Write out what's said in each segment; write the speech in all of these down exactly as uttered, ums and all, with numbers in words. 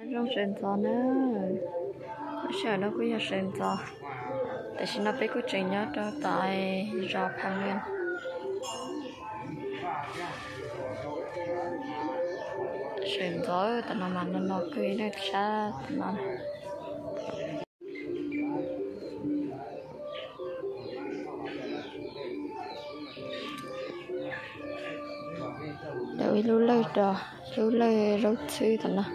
rong sền gió nữa sợ nó cũng giờ sền gió tại sao nó biết có chuyện nhớ cho tại rò phăng lên sền gió tại nó mà nó nó cười nó xa nó đợi lưu lời rồi lưu lời rau sư thật nào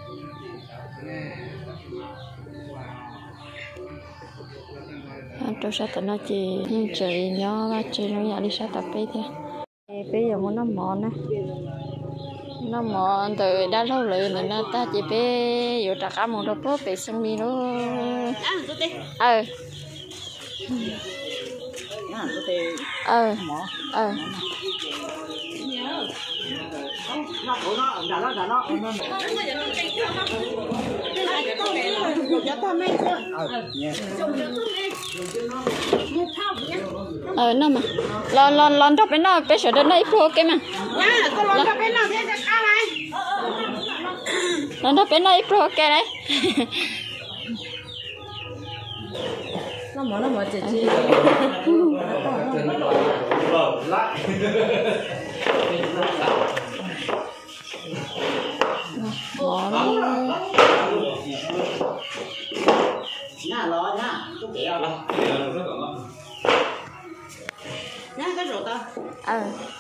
tôi sẽ tận nó chỉ nhưng chị nhỏ và chị nó nhà đi sát tập đi thế bây giờ muốn nó mòn nè nó mòn từ đã lâu rồi nên nó ta chỉ bé vừa trả cả một đôi bố bị sưng mi đó ờ ờ ờ ờ nó mà lon lon lon cho bên nó bé sửa đến đây pro cái mà lon cho bên nó thếจะเข้าไหมlon cho bên nó pro cái đấy nó mở nó mở chị chị nhá lo nhá không kéo đâu nhá cái rổ tao ờ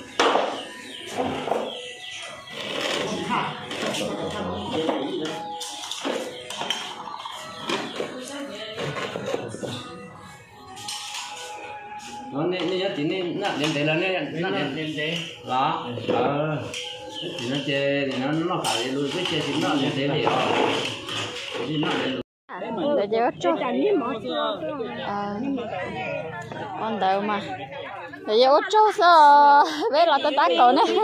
nó nên nên chỉ nên nặng đến thế là nên nặng đến đến thế đó ờ thì nó chơi thì nó nó phải lùi cái chơi thì nó đến thế thì thì nó đến để cho cho à con đầu mà để cho cho sao bé là tôi tát cồn đấy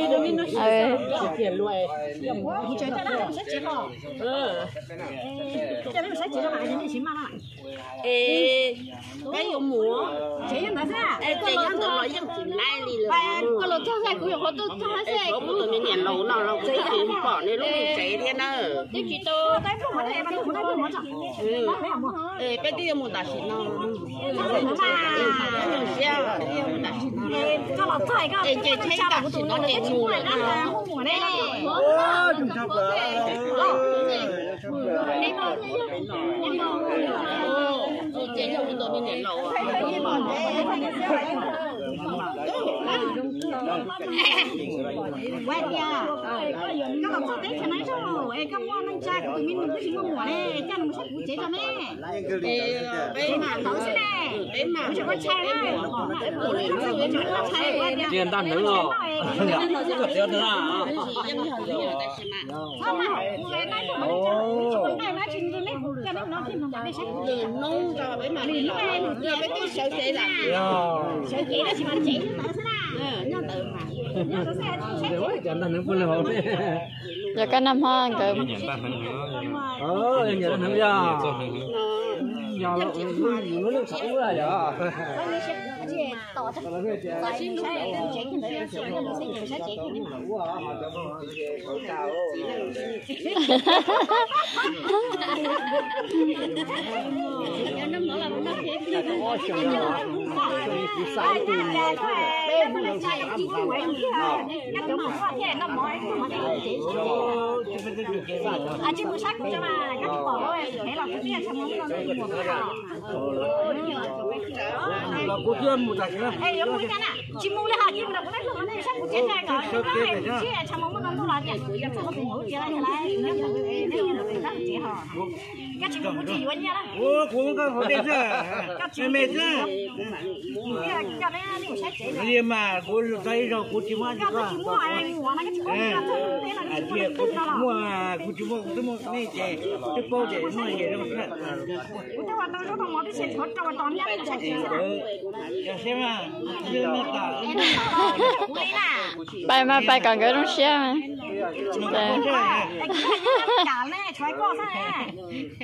ê cái dùng múa chế nhân đó ra ê chế nhân đó là dân chỉ lai đi rồi còn là cho ra cũng có tôi cho ra xe cũng tôi mình nhận lâu nào lâu chế chỉ bỏ nên lúc mình chế thế nào chứ chỉ tôi cái phụ mà thầy mà phụ này phụ mà chẳng ê cái tiêu một đại xin nào cho nó thay cái ê chế chế cả xin nó chế mù rồi đó mù này ôi chúng ta chế nhau tôi mình nhận lâu quay nha các bạn cho tết cho nó cho em các món anh trai của tụi mình cứ xin mùa này cho nó sẽ phụ chế cho mẹ em mà nó sẽ nè em mà cho con trai này tiền tan nữa rồi tiền nữa à nông cho với mà đi giờ với cái sợi sợi là sợi chỉ đó chỉ mà chỉ nó tự thế nào nó tự mà giờ cái năm hoa cơ ờ em nhận thử ra giờ nó nó xấu ra vậy tỏ thật tỏ xin đúng để chế cái đấy sợi nó sẽ nhiều sẽ chế cái này mà năm đó là nó thế cái này nó sai từ bên mình sai cái gì cũng vậy cái nó nói thế nó nói à chứ bữa sáng cho mà các bỏ rồi thế là cái tiền xong nó là cô tiên một thằng nữa ê giống như cái này chim mua lấy hạt chim là cũng lấy luôn này sáng cũng chết này rồi cái chứ xong nó nó nó là tiền nó có tiền ngủ chơi lại lại nếu mà nếu như là người ta chỉ họ cái chim cũng chỉ vậy nha ô cũng có hỏi đến giờ cái chim mệt ra cái cái này nó sẽ chỉ cái gì mà cô thấy rồi cô chỉ mua cái chim mua ai mua nó cái chim mua thế là à chị cô mua cô chỉ mua tôi mua cái này chị cái bao chị mua gì đâu mà tôiว่าtôi nó không có cái xe thoát cho tao nhá nó sẽ chỉ giờ xem à chưa nghe ta bay mà bay còn cái đông xe mà cả này xoay qua sao này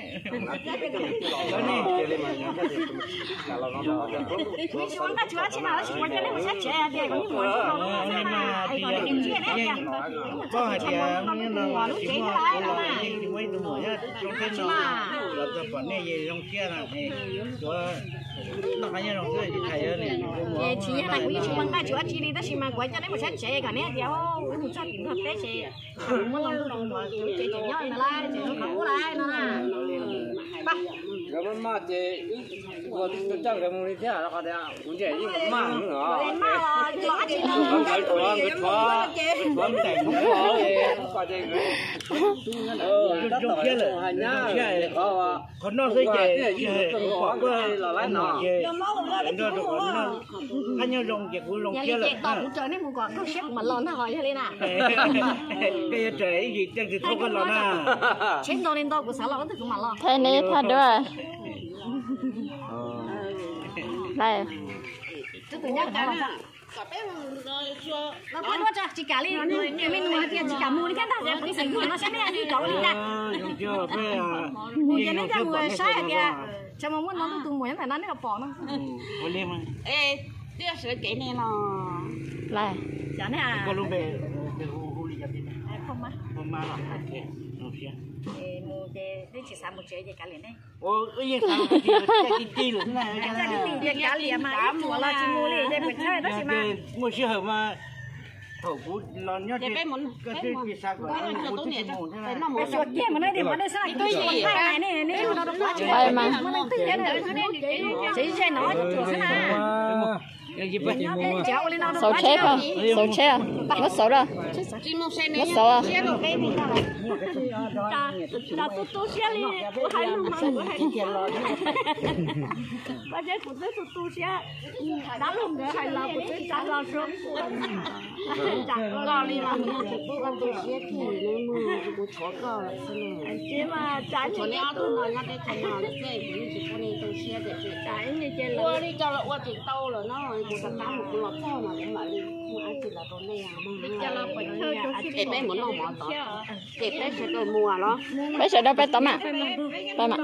mình xuống ta chúa chỉ nào chỉ muốn cái này mình sẽ chế để có những món không nó mà ai còn cái gì đấy kìa có hạt gì nó nó chỉ mua cái này tôi mua nhá trong cái nó là tập bản này gì trong kia là này chúa nó cái như trong kia thì thầy ơi này ye chỉ là cái chú mang cái chú chỉ đi đó chỉ mang quay cho đấy mà sẽ chế cái này thì ô mình cho tiền thật đấy chế muốn làm cái đồng mà chế chế nhau là lại chế nó khổ lại nó là ba rồi mà mà chế tôi tôi chắc là muốn đi theo nó có thể muốn chế gì cũng mang nữa lên mà lo chỉ là không phải tôi ăn cái phở phở mình thành không phở thì có chế ờ trong kia là hành nhá kia có còn nó sẽ chế có cái là lấy nó nó được nó anh nhớ rong cái của rong kia là tao cũng chơi nên một con có xếp mà lon nó hỏi thế này cái trẻ gì chẳng thì không có lon à chết đâu nên đâu cũng xả lon thì cũng mà lon thế này thật rồi đây chứ tự nhiên cả nó quên mất chỉ cả đi cái mình mua tiền chỉ cả mua đi cái nào cái sản phẩm nó sẽ mấy anh đi chỗ đi ra chưa phải à mua cái này ra mua sai kìa cho mà muốn nó tôi mua phải nó nó bỏ nó có liêm không ê tiếc sửa cái này nó này chả này à có lúc về về hồ hồ đi nhập đi không má không má là ok ok mua cái đi chỉ sản một chế gì cả liền đấy ô cái gì sao cái cái chi luôn này cái gì tiền cả liền mà mua là chỉ mua đi để mình chơi đó chỉ mà mua xe hợp mà thổ phú lon nhá cái cái cái sao gọi là phú chỉ mồn thế này cái chuột kia mà nói để mà đây sao tôi chuột hai này này nó nó quá đây mà chỉ chơi nó chuột thế nào xấu chết không xấu chết à mất xấu rồi mất xấu à ta tu tu xe đi của hai luôn mà của hai bây giờ của tôi tu tu xe đã luôn để hai là của tôi trả lo sớm trả lo đi mà tôi ăn tôi xe thì nên mua của chó cơ chứ mà trả cho nhau tôi nói nhau cái thằng nào cái gì chỉ có nên tôi xe để trả như chơi là đi cho là qua tiền tàu rồi nó một cái tám một cái lọt sao mà cũng lại mua ăn thì là đồ này à mà cái bé muốn nó mỏ tỏ cái bé sẽ tôi mua nó bây giờ đâu bé tắm à bé mà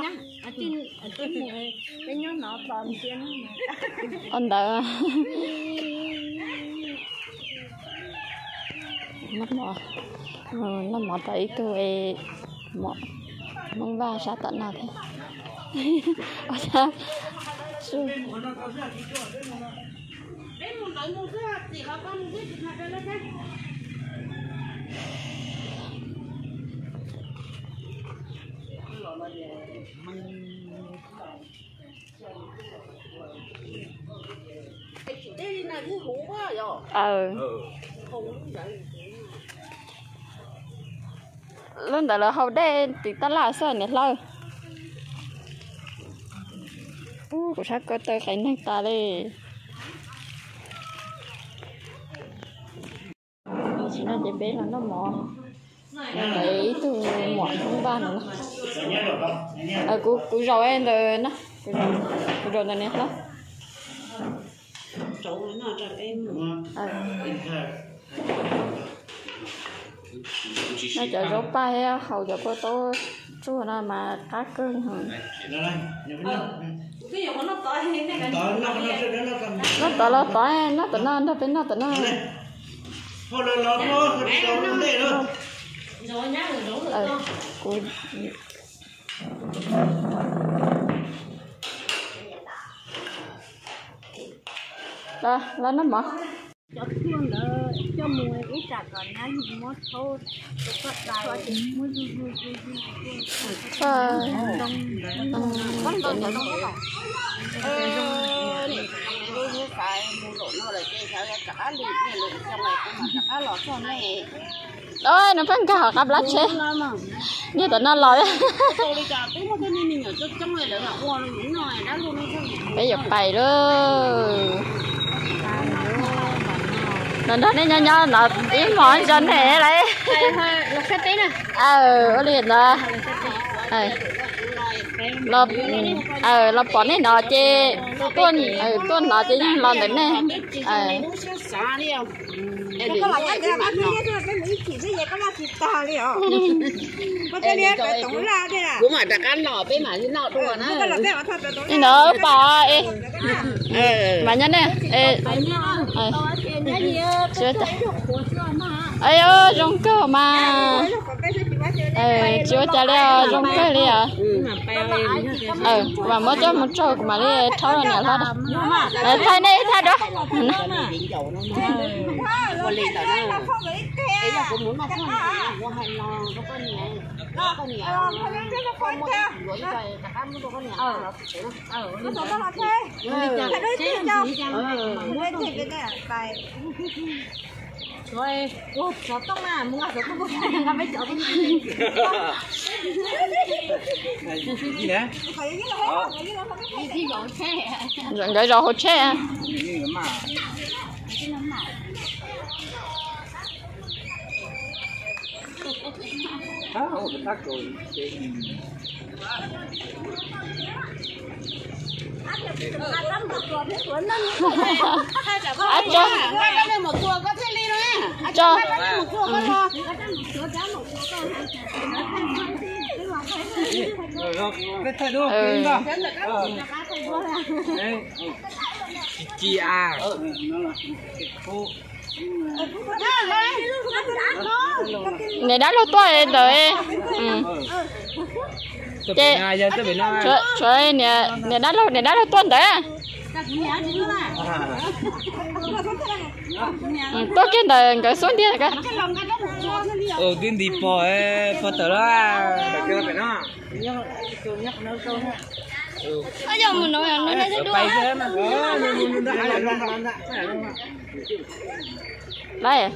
cái nhớ nó toàn tiền anh đợi mất mỏ nó mỏ thấy tôi mỏ mong ba sao tận nào thế ở sao su ờ luôn đó là hậu đây thì ta là sao nhỉ lâu u của sao có tới cái này ta đi chỉ là để bé là nó mò đấy từ mỏ không ba nữa à cú cú rồi em rồi nó cú rồi này đó nó chở rốt bay hầu giờ cô tô chú nó mà cá cưng hả nó tỏ nó tỏ nó tỏ nó nó bên nó tỏ nó thôi là nó nó nó để thôi rồi nhá rồi rồi ờ cô đó là nó mở cho thương đỡ cho mùi ít trả còn nhá nhưng mà thôi có đại muốn vui vui vui ờ con con con ờ tôi như cái mua lộn nó là cái cái cả lì này lộn trong này cũng mà cả lọt trong này đó nó phân cả cặp lá chế như tụi nó lòi tôi đi cả tôi mà cái này mình ở trong này là hoa nó những này đã luôn bây giờ bày đó nên đó nên nhau nhau là tiếng món chân thế đấy là cái tí nè ờ liền đó ờ lợp ờ lợp bỏ này nó chê tuôn ờ tuôn nó chê nhưng lợp đến này ờ cái là cái cái cái cái mỹ chỉ cái gì cái là thịt to đi à có cái này cái tổng ra đây là cũng mà đặc ăn lò bên mà như nào đùa nó cái là cái mà thật là tổng nó bà ê mà nhân nè ê ờ chưa ấy ơi rong cơ mà ờ chưa trả leo rong cơ đi à ờ và mới cho một trâu mà đi tháo ra nhà thôi đó thay này thay đó rồi, ô, chó tông à, muốn gặp chó tông một cái là mấy chó tông gì? Gì đấy? rồi cái rau hột xe Hả? Ồ, mình tắt rồi. à cho cho Cái thay đúng không? Chị à. này đã lâu tuổi rồi Chị trời trời nè nè đã lâu nè đã lâu tuổi đấy tôi cái đời cái số đi cái ừ tin đi po ấy po tờ là cái phải nó bây giờ mình nói nói nói đua đây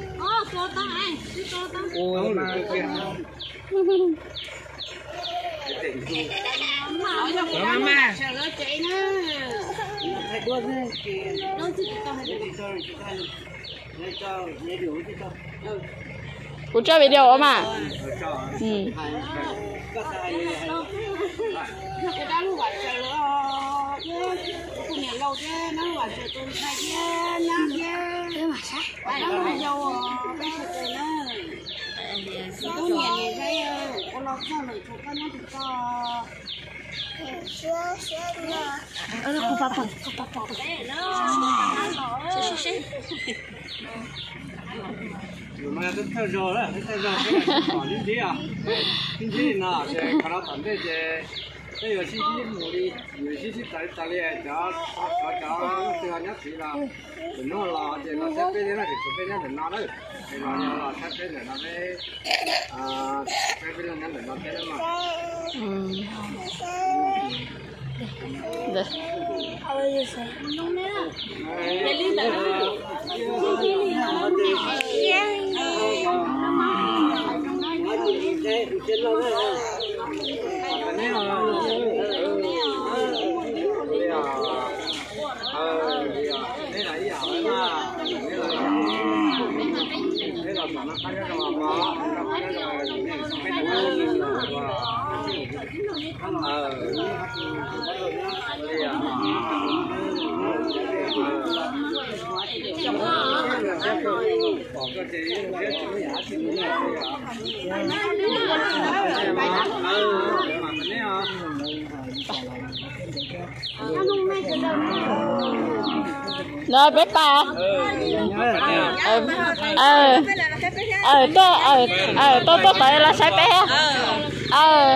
ôi mama cũng chơi video mà ừ mà cái theo rồi đó, cái theo rồi cái này còn như thế à? Như thế nào? Thì khả năng tận thế thì cái giờ xin xin mua đi, người xin xin tại tại đây cho cho cho từ anh nhắc chị là đừng nói là thì nó sẽ cái này thì cái này đừng nói đấy, thì nó là sẽ cái này nó cái à cái cái này đừng nói cái đó mà. Đây. Rồi bé bà ờ ờ ờ tôi ờ ờ tôi tôi tới là sai bé ờ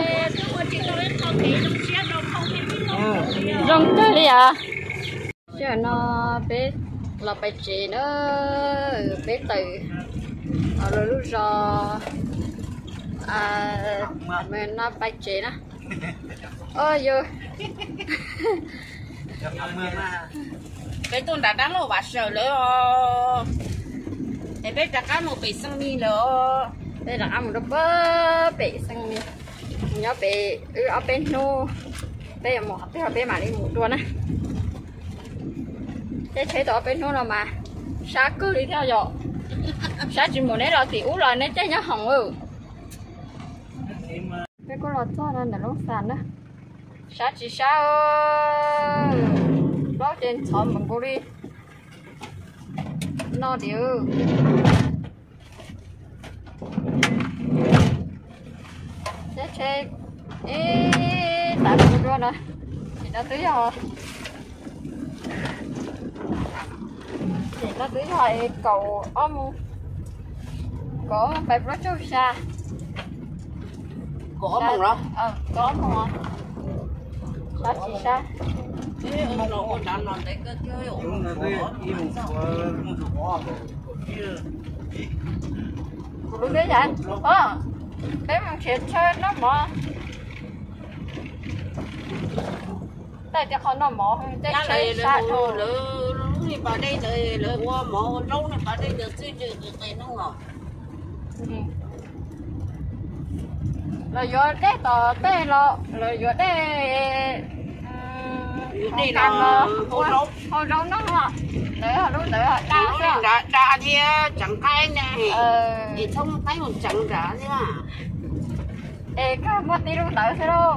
rong cái đi à chứ nó bé là bé chị nó bé từ rồi lúc rồi à mình nó bé chị nó ôi vô cái tuần đã đắng rồi bà sợ nữa để biết đặt ăn một bị xăng mi nữa đây là ăn một bơ bị xăng mi nhớ bị ở bên nô bây giờ một hộp bây giờ mà đi một tuần á thế chế tổ bên nô nào mà sao cứ đi theo dõi sao chỉ muốn nấy rồi thì uống rồi nấy trái nhá hồng ừ cái con lọt cho nên là nó sàn đó sao chỉ sao đó trên chọn mình cô đi nó điều chết chết ê tại một rồi nè thì nó tưới rồi thì nó tưới rồi cầu ôm có phải bớt chút xa có mong đó ờ có mong sao chỉ xa thế ông nó con đàn nó đấy cái chơi đúng là đây im một số lúc đấy vậy ờ đấy mình sẽ chơi nó mà tại cho con nó mỏ không chơi chơi xa thôi lúc này vào đây rồi rồi qua mỏ lâu này vào đây được chơi chơi được cái nó ngọt rồi vô đấy tờ tê lo rồi vô đấy đây là hồi rau hồi rau nó ngọt đấy là lúc đấy là đa đã đã đã thì chẳng cái này thì không thấy một chẳng cả thế mà ê cái mất đi lúc đấy thế đâu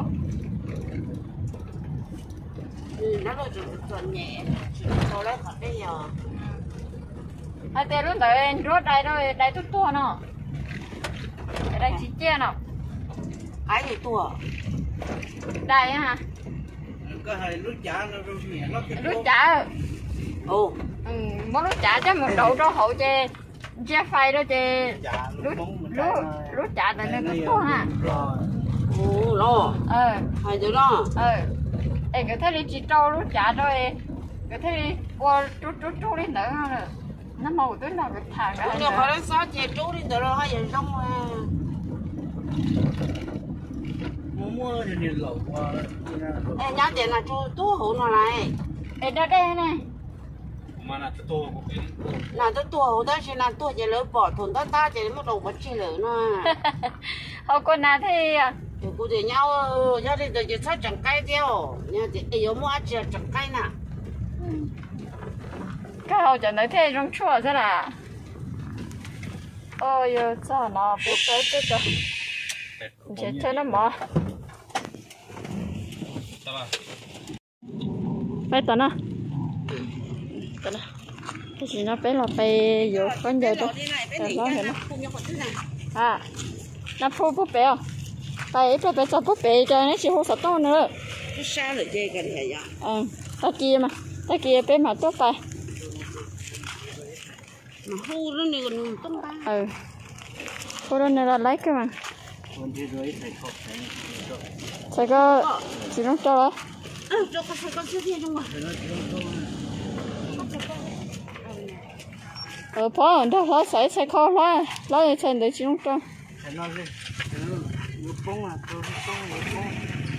nó rồi chuẩn nhẹ sau đấy thật đấy giờ hai tên lúc đấy rốt đây rồi đây chút tua nó đây chỉ chia nó cái gì tua đây hả có hay lúc chả nó rung nhẹ nó cái lúc chả ồ ừ muốn lúc chả chắc một đậu cho hậu chê che phay đó chê lúc lúc lúc chả tại nơi chút tua ha ồ nó ờ hay chứ nó ờ ê cái thế đi chỉ trâu lúc chả rồi cái thế đi qua chút chút chút đi nữa rồi nó màu tới là cái thằng đó nhưng mà nó sao chị chú đi từ đó hay giờ xong mua mua thì nhiều lẩu qua ê nhá tiền là chú tú hổ nó này ê đó đây này mà là to của cái là tôi tua hổ đó chỉ là tua chỉ lỡ bỏ thốn ta ta chỉ bắt đầu bắt chi lỡ nó họ còn nào thì thì cụ thể nhau gia đình tôi chỉ thấy chẳng cái theo nha thì ấy mua chỉ chẳng cái nè cái hậu chẳng nói thế trong chùa thế là ôi ơi sao nó bố tới tới cho chỉ chơi nó mỏ phải tao nó tao nó cái gì nó phải là phải vô con vô đó tao nói hết nó à nó phu búp bê à tại phải phải cho búp bê cho nó chỉ hỗ trợ to nữa cái sao lại chơi cái này vậy ừ ta kia mà ta kia bé mà tốt tay mà hú nó này còn tốt ba ừ cô đó này là lấy cái mà sẽ có chỉ nó cho đó ừ cho con con chưa thiên trong mà ở phố ở đó nó sẽ sẽ khó lo lo để xem để chỉ nó cho nó gì nó bông à tôi bông nó bông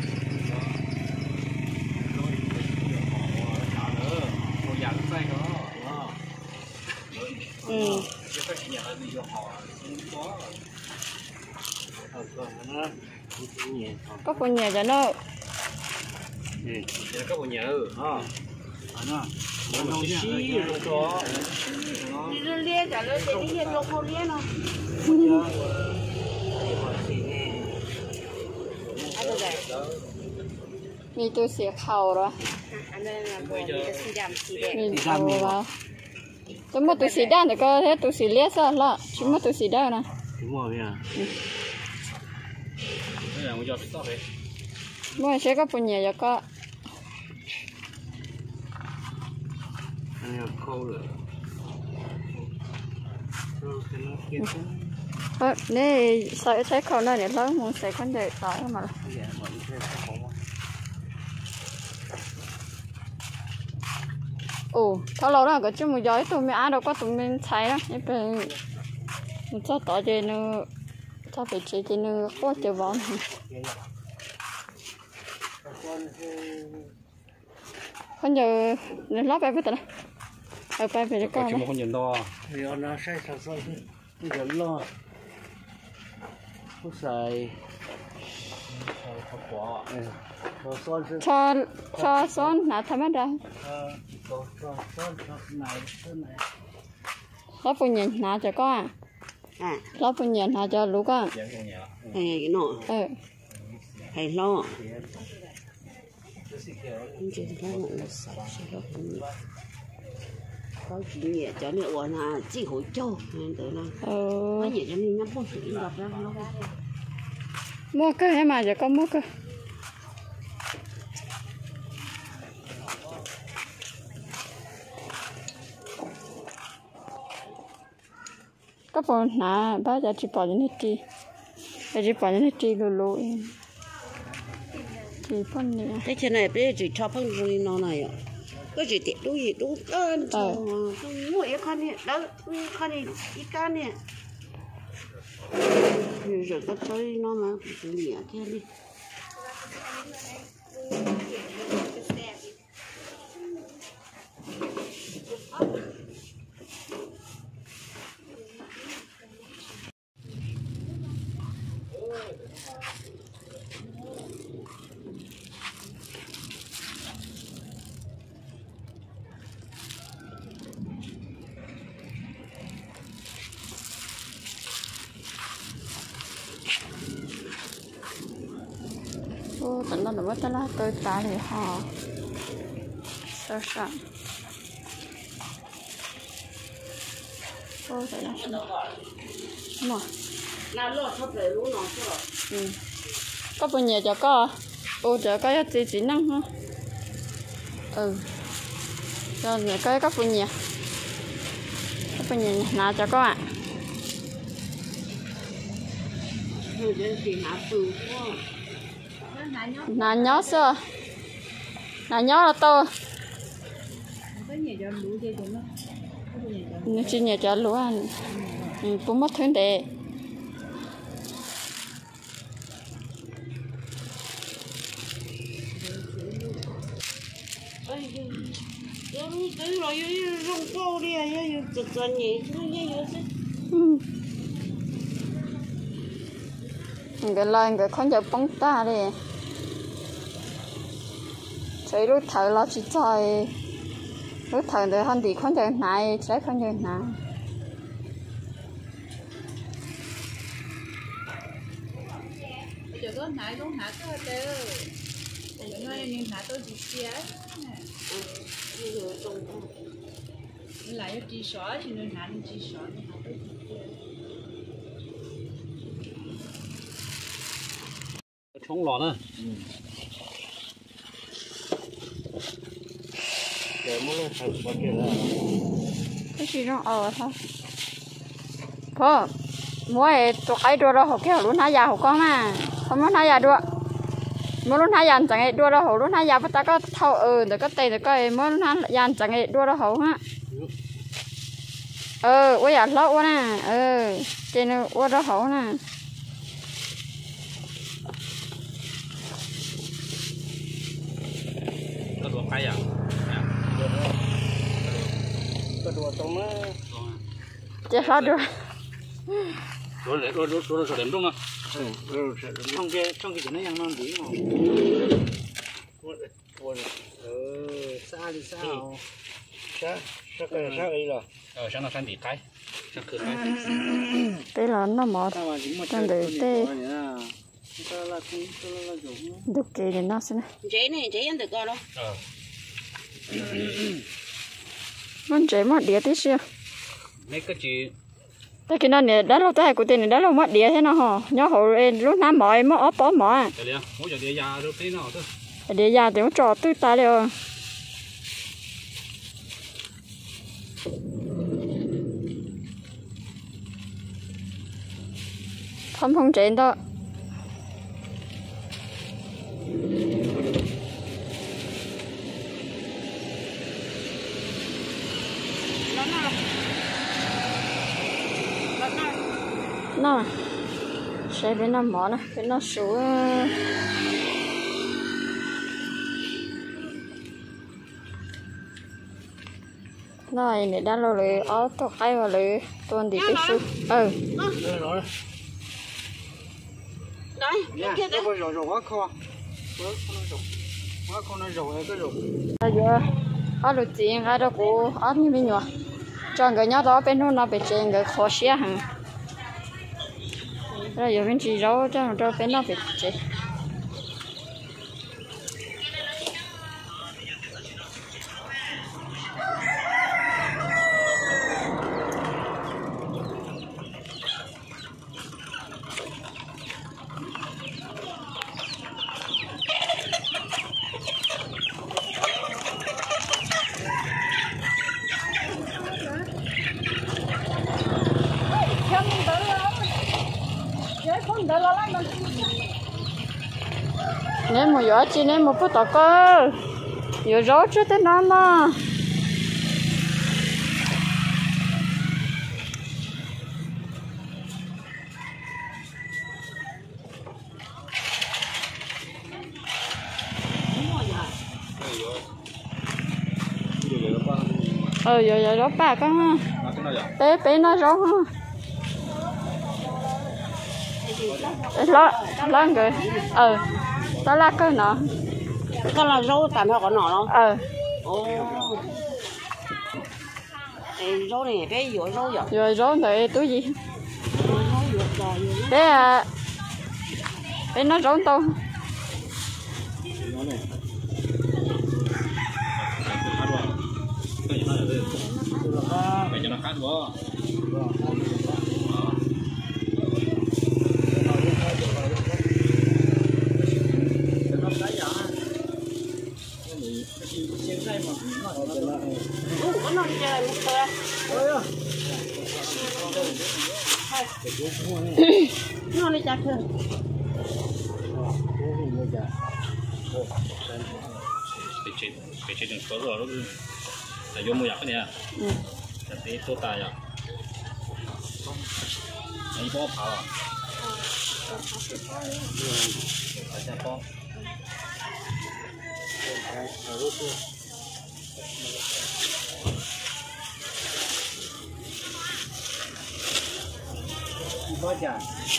ừ có phần nhà cho nó ừ có bộ nhà ừ ha nó nó xí rồi đó đi lên lia cả lên đi đi lông không lia nó มีตัวเสียเข่าหรอ anh đây là bộ cái xì đậm xì đẹp มีเข่าแล้วจะมาตัวสีด้านแต่ก็แค่ตัวสีเลี้ยซะละชิมาตัวสีด้านนะ đúng rồi nha đây là một giọt tóc đấy เมื่อใช้ก็ปุ่นใหญ่แล้วก็ anh em khô rồi เออนี่ใส่ใช้เขาหน่อยเนี่ยแล้วมึงใส่คนเดียวต่อมาละโอ้ถ้าเราน่ะก็จะมึงย้อยตัวไม่อาเราก็ตัวมันใช้ละนี่เป็นมันจะต่อเจนึถ้าไปเจเจนึก็จะวางคนเดียวเนี่ยรับไปไปแต่ละเอาไปไปจะก้าว chỉ นะ một con nhìn to thì nó sẽ sản xuất cái giờ lo không xài xài thật quá có son chứ ชอชอซ้อนหนาธรรมดา có son son này son này แล้วปุ่นใหญ่หนาจะก็ à แล้วปุ่นใหญ่หนาจะรู้ก็ hay cái nọ เออ hay lo nhưng chỉ là một là sáu sáu đó cũng có chuyện nhẹ cho nên uổng là chỉ hỗ trợ nên tới là เออ có nhẹ cho nên nhắm bông chỉ gặp ra nó มั่วก็ให้มาจะก็มั่วก็ các bọn nà bao giờ chỉ bỏ những cái gì chỉ bỏ những cái gì lù lù chỉ phân này thế trên này bây giờ chỉ cho phân rồi nó này ạ có chỉ tiện đúng gì đúng đơn không mua cái con này đó con này cái con này rồi có tới nó mà cứ nhẹ thế đi ô tận nó nó ta la tôi ta để họ sơ sạn ô tận nó mà nào lo thắp lại luôn nó sao ừ có bao nhiêu cho có ô cho có gì chỉ năng ha ừ cho người có có bao nhiêu có bao nhiêu nào cho có ạ rồi đến thì hạ từ nà nhó xưa nà nhó là to nó chỉ nhờ cho lúa ăn cũng mất thứ để cái lời cái con chợ bóng ta đi thấy lúc thở là chỉ chơi lúc thở thì hơn thì con chợ này sẽ con chợ này giờ có nãy cũng nãy có tê giờ nói nên nãy tôi chỉ xé lại chỉ xóa thì nên nãy chỉ xóa thì nãy tôi 冲老呢。để mua lên hàng bao nhiêu là cái gì trong ở thôi thôi mua tụi cái đua đó học cái luôn hai giờ học con mà không muốn hai giờ đua mua luôn hai giờ chẳng ấy đua đó học luôn hai giờ bắt ta có thâu ừ để có tiền để coi mua luôn hai giờ chẳng ấy đua đó học ha ừ bây giờ lâu quá nè ừ trên đua đó học nè có đồ cái à cái đồ tôm á chết hết rồi đồ đồ đồ đồ đồ điểm đúng không trong cái trong cái nóยังnon tí mà ừ xa đi xa xa xa cái xa ấy rồi ờ sáng nào sáng đi cái sáng cứ cái thế là nó mọt trong đời tê được kì thì nó xin chế này chế ăn được coi đâu ờ muốn chế mất đĩa tí xíu mấy cái gì thế cái nó này đã lâu tới của tiền này đã lâu mất đĩa thế nào hả nhớ hồi lúc năm mọi mất ốp bó mỏ để liền mỗi giờ đi ra rồi tí nào thôi để ra thì nó trò tư ta rồi không không chế đâu nó sẽ bên nó mỏ này bên nó xuống nó này đã lâu rồi ở tổ khai vào rồi tuần thì cái số ừ đấy cái cái rồi rồi quá kho quá kho nó rồi cái rồi bây giờ ở lục tiền ở đó của ở như bên nhỏ cho người nhớ đó bên nó bị chèn người khó xé hàng rồi giờ bên chị rau cho nó bên nó bị chèn nên một gió chỉ nên một phút tao cơ gió gió chứ tới nó mà ờ giờ giờ đó ba con ha bé bé nó rõ ha lo lo người ờ đó là cái nọ cái là rau tàn hoa có nọ đâu ờ ồ rau này bé dội rau dội rồi rồi rồi túi gì bé à bé nó rốn to cho nó khác quá. nó đi chặt thôi cái chuyện cái chuyện đừng có rồi đó là vô mua giặt cái này à để tôi tài à anh có phá à tại sao có bao giờ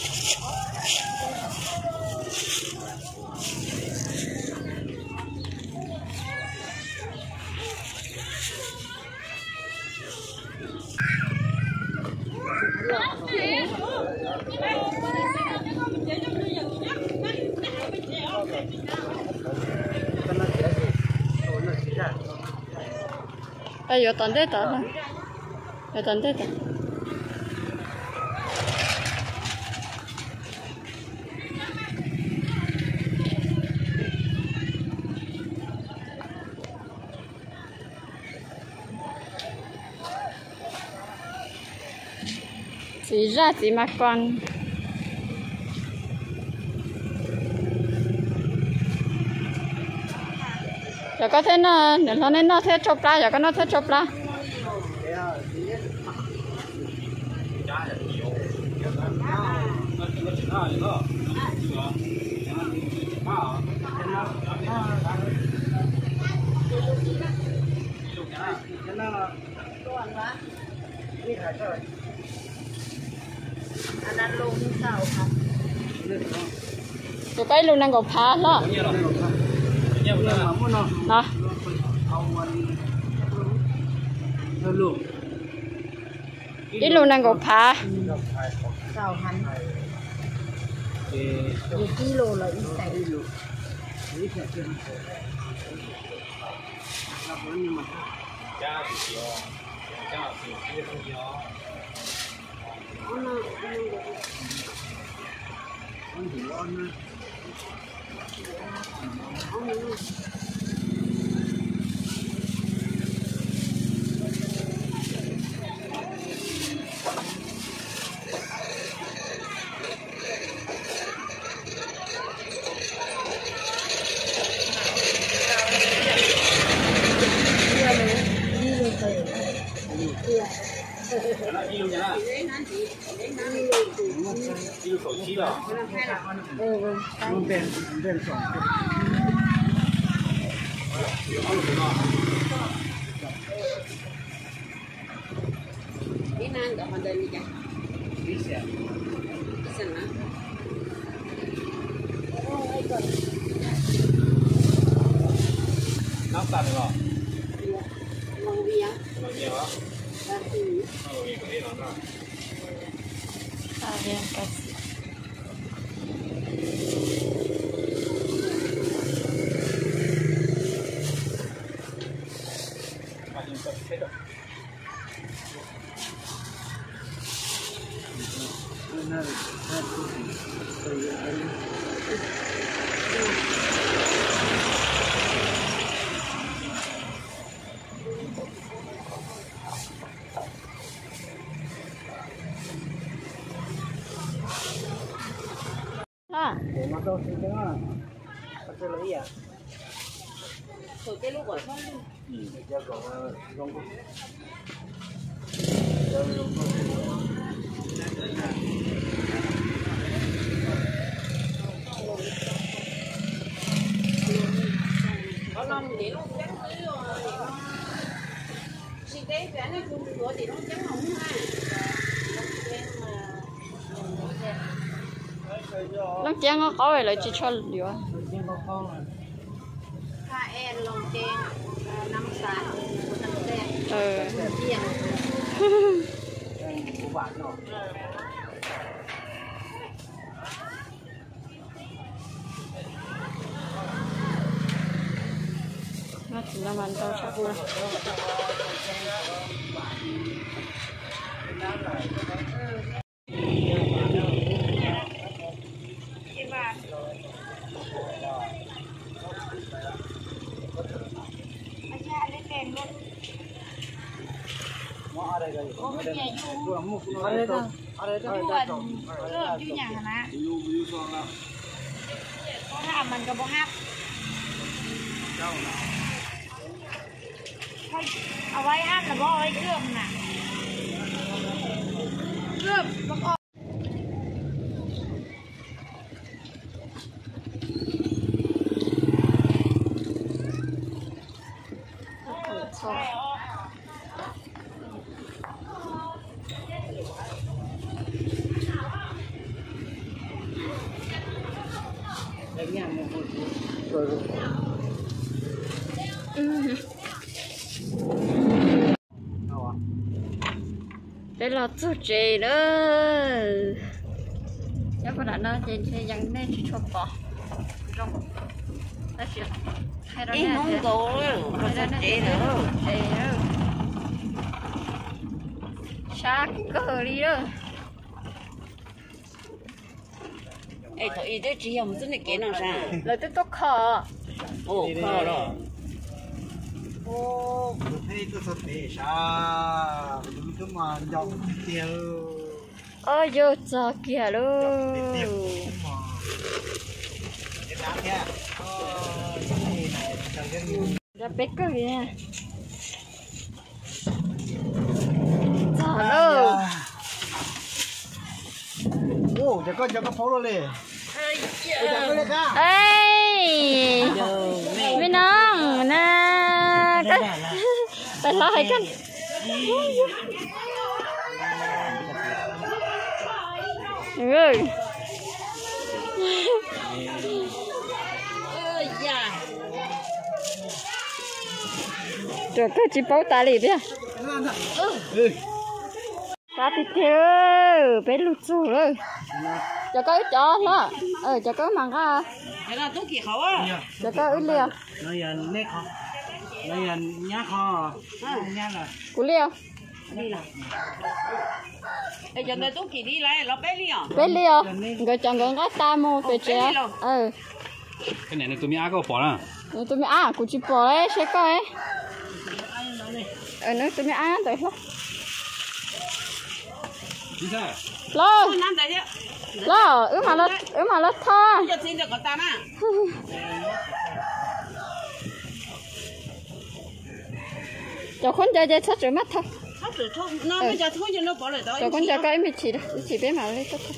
bây giờ tận thế tận thôi giờ tận thế tận chỉ ra chỉ mặc con giờ có thể nó nếu nó nên nó thế chụp ra giờ có nó thế chụp ra tụi cái luôn đang gọt phá đó đó ít luôn đang gọt phá Sao hắn một kilo là ít sạch cái nan của họ đơn đi chặt cái sừng á nắp tạt được không? ngon bia Ngon bia hả? ừ. Ờ, cái này nó à bien casi Rồi cái lúc ở trong có lòng để nó trắng tới rồi thì cái vẽ này cũng được thì nó trắng hồng ha nó chén nó có về lại chỉ cho lửa hai em lòng chén năm sáng năm đen ừ tiền nó chỉ là mình tao chắc rồi mình có bao hátเอาไว้อัพแล้วก็เอาไว้เคลือบน่ะเคลือบแล้วก็ đây là chú chị đó chắc có đã nói chị sẽ dặn đây chị cho bỏ trong đó chị hay đó em không có nó sẽ chế nữa chị đó sát cơ đi đó ê thôi ý đấy chỉ không rất là cái nào sao lời tôi tốt khờ ồ khó rồi ô thấy tôi thật để sao chúng mà dòng tiêu ôi vô cho kìa luôn ra bé cơ kìa trời ơi ô giờ có giờ có phô rồi ê mấy nón nè tại sao hay cân ơi trời cái chỉ bao ta lì đi ta thì theo bé lụt rồi cho cái cho nó ờ cho cái măng á cái là tốt kỳ khẩu á cho cái ít liều nó giờ nét khó nó giờ nhá khó nhá là cú liều đi nào ê giờ này tốt kỳ đi lại nó bé liều bé liều người chọn người ngắt ta mua về chế ừ cái này tụi mình ăn có bỏ ra tụi mình ăn cú chỉ bỏ đấy sẽ coi ờ nó tụi mình ăn tới lúc lo lo ứ mà nó ứ mà nó thôi cho con chơi chơi sát rồi mắt thôi cho con chơi cái ít chỉ đó ít chỉ bé mà lấy tốt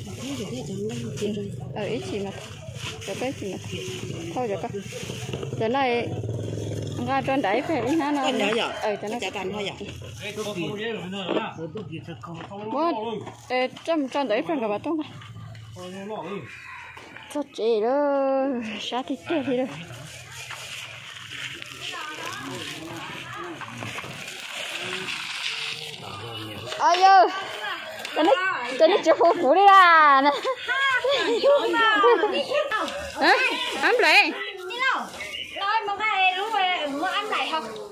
ờ ít chỉ mà cho cái chỉ mà thôi cho con giờ này ra trên đáy phải đi ha nó ờ cho nó bố ê trong trong đấy phần cả bà tông này cho chị đó sát thịt kia thì được ôi yo cho nó cho nó chụp phụ phụ đi ra nè hả ấm lại nói một cái lúc mà ăn lại không